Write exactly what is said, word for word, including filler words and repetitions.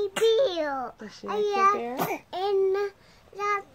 bear. Does she like your bear? And that